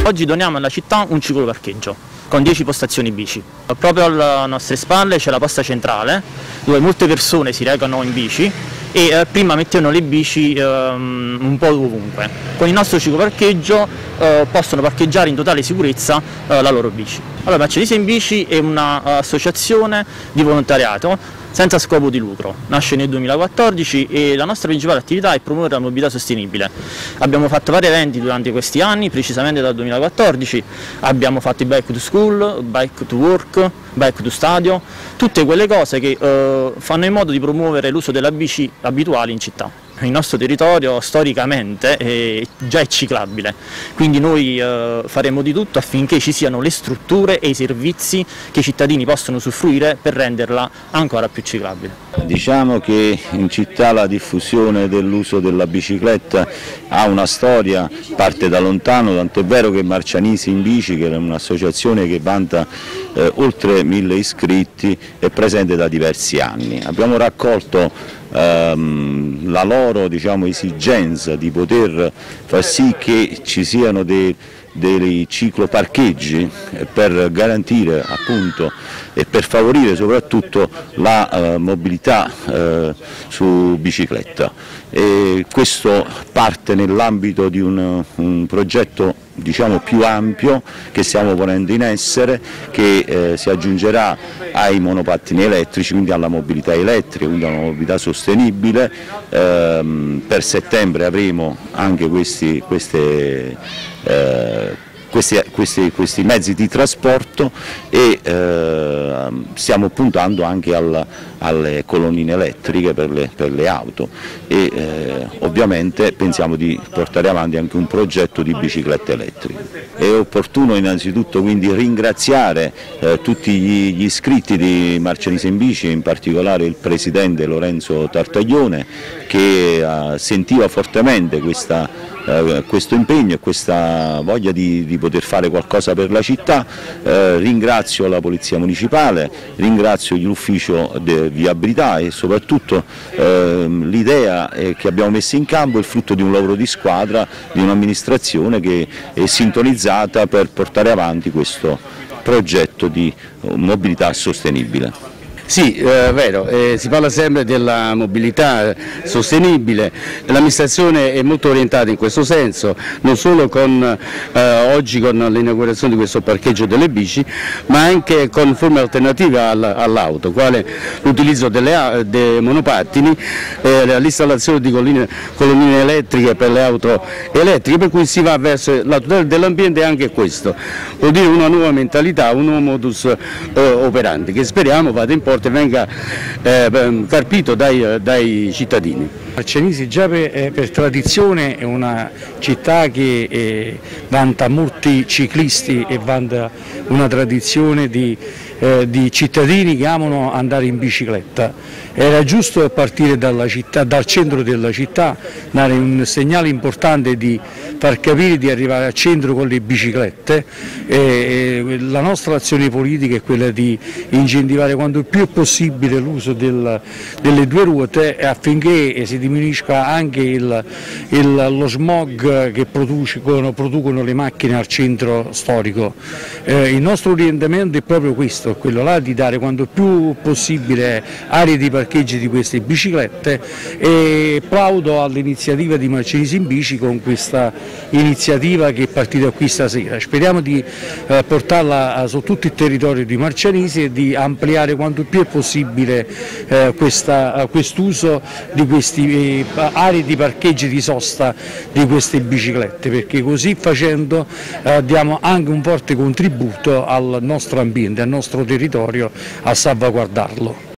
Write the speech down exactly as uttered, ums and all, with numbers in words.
Oggi doniamo alla città un cicloparcheggio con dieci postazioni bici. Proprio alle nostre spalle c'è la posta centrale dove molte persone si recano in bici e eh, prima mettevano le bici eh, un po' ovunque. Con il nostro cicloparcheggio eh, possono parcheggiare in totale sicurezza eh, la loro bici. Allora, Marcianise in Bici è un'associazione di volontariato senza scopo di lucro, nasce nel duemilaquattordici e la nostra principale attività è promuovere la mobilità sostenibile. Abbiamo fatto vari eventi durante questi anni, precisamente dal duemilaquattordici, abbiamo fatto i Bike to School, Bike to Work, Bike to Stadio, tutte quelle cose che eh, fanno in modo di promuovere l'uso della bici abituale in città. Il nostro territorio storicamente è già è ciclabile, quindi noi eh, faremo di tutto affinché ci siano le strutture e i servizi che i cittadini possono usufruire per renderla ancora più ciclabile. Diciamo che in città la diffusione dell'uso della bicicletta ha una storia, parte da lontano, tant'è vero che Marcianise in Bici, che è un'associazione che vanta eh, oltre mille iscritti, è presente da diversi anni. Abbiamo raccolto ehm, la loro, diciamo, esigenza di poter far sì che ci siano dei dei cicloparcheggi per garantire appunto e per favorire soprattutto la eh, mobilità eh, su bicicletta. E questo parte nell'ambito di un, un progetto, diciamo, più ampio che stiamo ponendo in essere, che eh, si aggiungerà ai monopattini elettrici, quindi alla mobilità elettrica, quindi alla mobilità sostenibile. Ehm, per settembre avremo anche questi, queste eh, Questi, questi, questi mezzi di trasporto e eh, stiamo puntando anche al, alle colonnine elettriche per le, per le auto e eh, ovviamente pensiamo di portare avanti anche un progetto di biciclette elettriche. È opportuno innanzitutto quindi ringraziare eh, tutti gli, gli iscritti di Marcianise in Bici, in particolare il presidente Lorenzo Tartaglione, che eh, sentiva fortemente questa Eh, questo impegno e questa voglia di, di poter fare qualcosa per la città. Eh, ringrazio la Polizia Municipale, ringrazio l'Ufficio di Viabilità e soprattutto eh, l'idea che abbiamo messo in campo è il frutto di un lavoro di squadra di un'amministrazione che è sintonizzata per portare avanti questo progetto di mobilità sostenibile. Sì, è vero, eh, si parla sempre della mobilità sostenibile, l'amministrazione è molto orientata in questo senso, non solo con, eh, oggi con l'inaugurazione di questo parcheggio delle bici, ma anche con forme alternative all'auto, quale l'utilizzo dei monopattini, eh, l'installazione di colline, colonnine elettriche per le auto elettriche, per cui si va verso la tutela dell'ambiente. E anche questo vuol dire una nuova mentalità, un nuovo modus eh, operandi che speriamo vada in porto e venga eh, carpito dai, dai cittadini. Marcianise già per, per tradizione è una città che eh, vanta molti ciclisti e vanta una tradizione di, eh, di cittadini che amano andare in bicicletta. Era giusto partire dalla città, dal centro della città, dare un segnale importante di far capire di arrivare al centro con le biciclette. E, e la nostra azione politica è quella di incentivare quanto più possibile l'uso del, delle due ruote affinché si diminuisca anche il, il, lo smog che producono, producono le macchine al centro storico. Eh, il nostro orientamento è proprio questo, quello là di dare quanto più possibile aree di parcheggi di queste biciclette e plaudo all'iniziativa di Marcianise in Bici con questa iniziativa che è partita qui stasera. Speriamo di eh, portarla su tutto il territorio di Marcianise e di ampliare quanto più è possibile eh, quest'uso di queste eh, aree di parcheggi di sosta di queste biciclette, perché così facendo eh, diamo anche un forte contributo al nostro ambiente, al nostro territorio, a salvaguardarlo.